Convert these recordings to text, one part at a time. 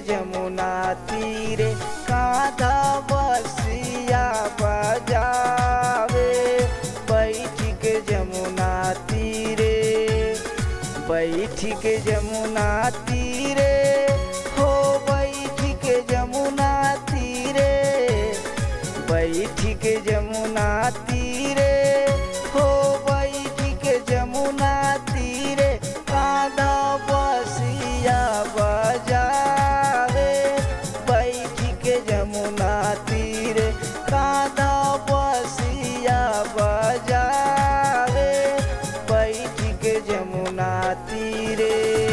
जमुना तीरे कान्हा बसिया बजावे। बैठी के जमुना तीरे, बैठी के जमुना तीरे हो, बैठी के जमुना तीरे, बैठी के जमुना तीरे हो, बैठी के जमुना तीरे कान्हा बसिया बजावे। बैठी के जमुना तीरे कान्हा बसिया बजावे। बैठी के जमुना तीरे।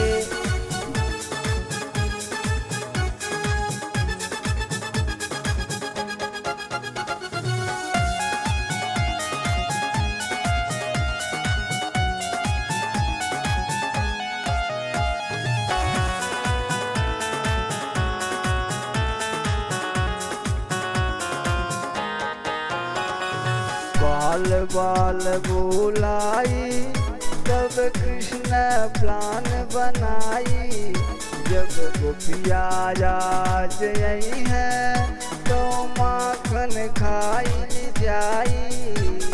बाल बाल बुलाई तब कृष्ण प्लान बनाई। जब गोपिया राज आई है तो माखन खाई जाई।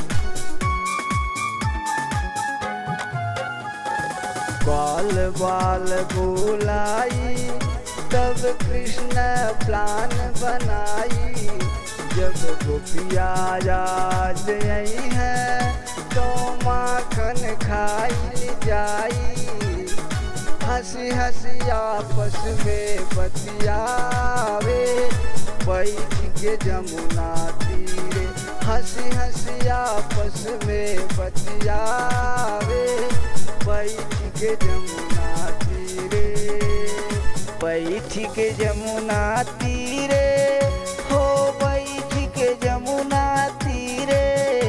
बाल बाल बुलाई तब कृष्ण प्लान बनाई। जब गोपिया राज आई है तो माखन खाई जाई। हंसी हंसी आपस में बतियावे। बैठ के जमुना तीरे हंसी हंसी आपस में बतियावे। बैठ के जमुना तीरे, बैठ के जमुना तीरे हो, बैठी के जमुना तीरे,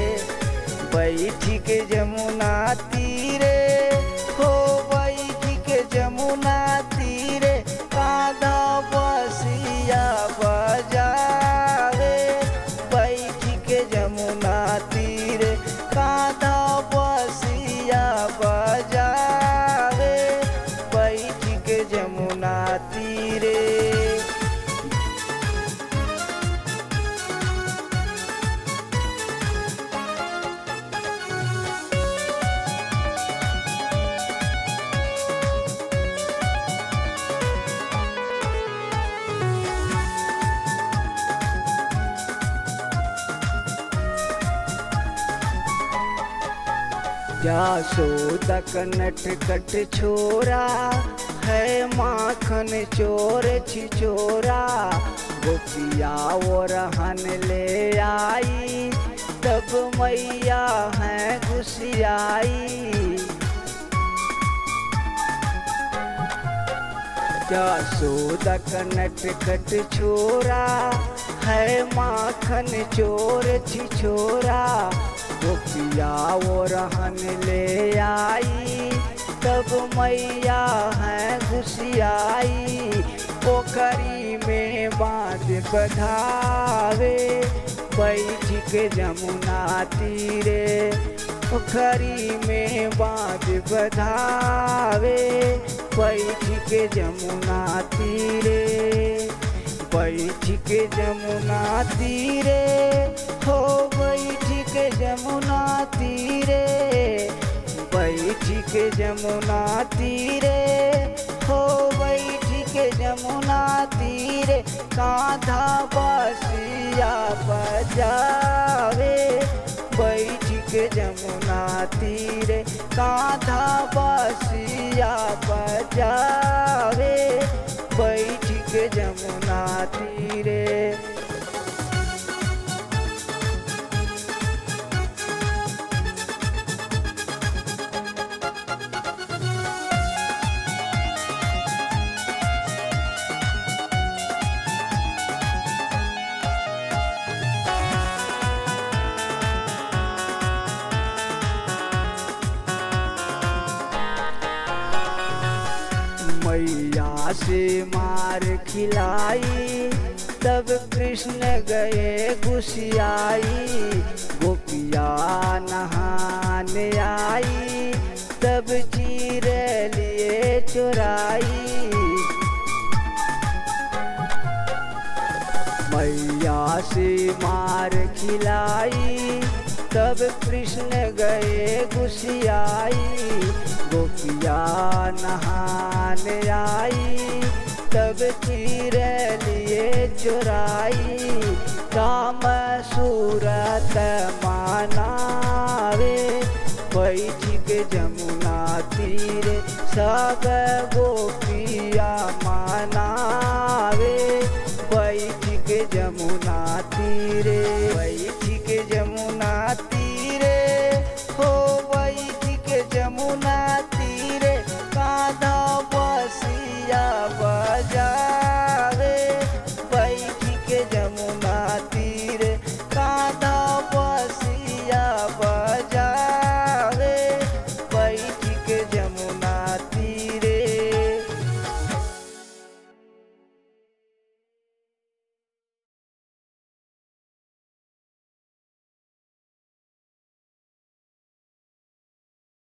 बैठी के जमुना तीरे हो, बैठी के जमुना तीरे कान्हा बसिया बजावे। बैठी के जमुना तीरे कान्हा बसिया बजावे। बैठी के जमुना तीरे। यशोदा का नटखट छोरा है माखन चोर छिचोरा। गोपिया वो रहन ले आई तब मैया है घुसियाई। यशोदा का नटखट छोरा है माखन चोर छिचोरा। गोपिया वो रहन ले आई तब मैया है घुसियाई। पोखरी में बांध बधावे। बैठ के जमुना तीरे पोखरी में बांध बधावे। बैठ के जमुना तीरे, बैठ के जमुना तीरे हो, बैठ के जमुना तीरे, बैठ के जमुना तीरे हो, बैठ के जमुना तीरे कान्हा बसिया बजावे। बैठ के जमुना तीरे कान्हा बसिया बजावे। बैठ के जमुना तीरे। मैया से मार खिलाई तब कृष्ण गए घुसियाई। गोपिया नहाने आई तब चीर लिए चुराई। मैया से मार खिलाई तब कृष्ण गए गुसियाई। गोपिया नहाने आई तब तीर लिए चुराई। काम सूरत मानावे बैठी के जमुना तीरे सब गोपिया मानावे।